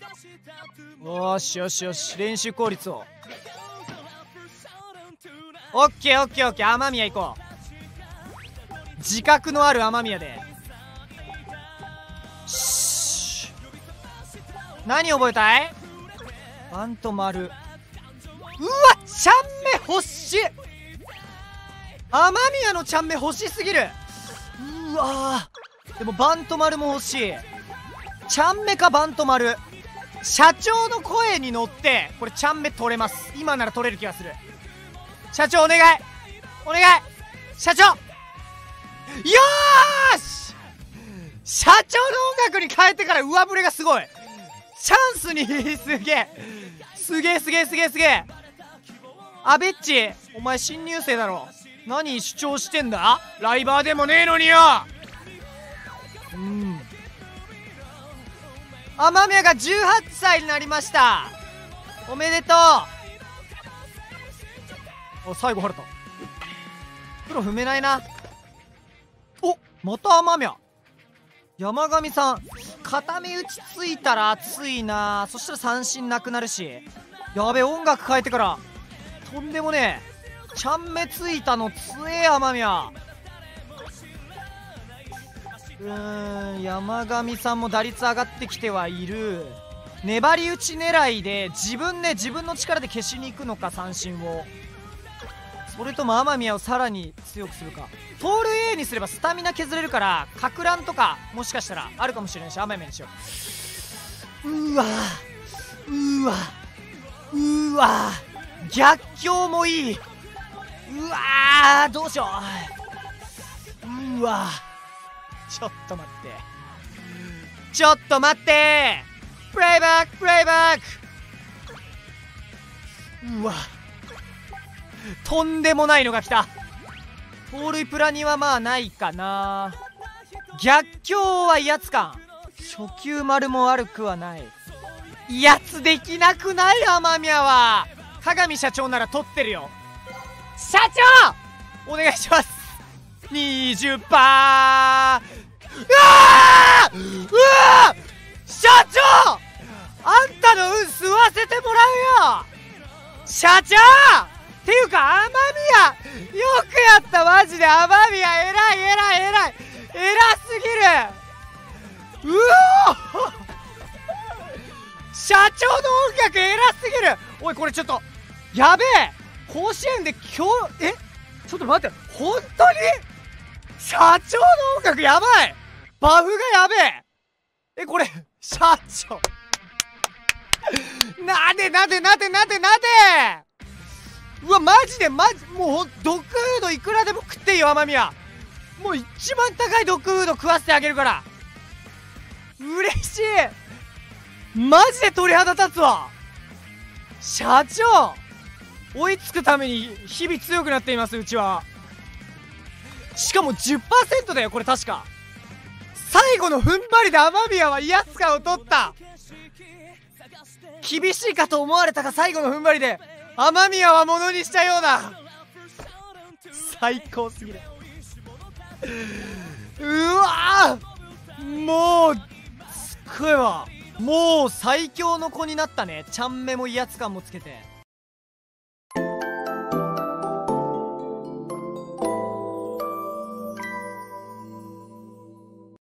よしよしよし、練習効率を。オッケーオッケーオッケー、雨宮行こう。自覚のある雨宮で。何覚えたい？バント丸。うわ、ちゃんめ欲しい。雨宮のちゃんめ欲しすぎる。うわー、でもバント丸も欲しい。ちゃんめかバント丸。社長の声に乗ってこれちゃんめ取れます。今なら取れる気がする。社長お願いお願い、社長。よーし、社長の音楽に変えてから上振れがすごい。チャンスにすげえすげえすげえすげえすげえ。アベッチ、お前新入生だろ。何主張してんだ。ライバーでもねえのによ。雨宮が18歳になりました。おめでとう。お、最後晴れた。黒踏めないな。お、また雨宮。山上さん、片目打ちついたら熱いな。そしたら三振なくなるし。やべえ、音楽変えてからとんでもねえ。ちゃんめついたの強え雨宮。山上さんも打率上がってきてはいる。粘り打ち狙いで自分の力で消しに行くのか、三振を。それとも雨宮をさらに強くするか。盗塁 A にすればスタミナ削れるから、かく乱とかもしかしたらあるかもしれないし、雨宮にしよう。うわうわうわ、逆境もいい。うわー、どうしよう。うわ、ちょっと待って、ちょっと待って、プレイバックプレイバック。うわ、とんでもないのが来た。盗塁プラにはまあないかな。逆境は威圧感。初球丸も悪くはない。威圧できなくない？雨宮は鏡社長なら取ってるよ。社長お願いします。20%。うわー、うわー、社長あんたの運吸わせてもらうよ社長。っていうか雨宮よくやった、マジで。雨宮偉い偉い偉い偉すぎる。うお社長の音楽偉すぎる。おい、これちょっとやべえ。甲子園で今日、ちょっと待って、本当に社長の音楽やばい。バフがやべえ。これ社長なでうわ、マジでもうドッグフードいくらでも食っていいよ雨宮。もう一番高いドッグフード食わせてあげるから。嬉しい、マジで鳥肌立つわ。社長追いつくために日々強くなっています、うちは。しかも 10% だよこれ確か。最後の踏ん張りで雨宮は威圧感を取った。厳しいかと思われたが、最後の踏ん張りで雨宮はものにしたようだ。最高すぎる。うわー、もうすっごいわ。もう最強の子になったね。ちゃんめも威圧感もつけて。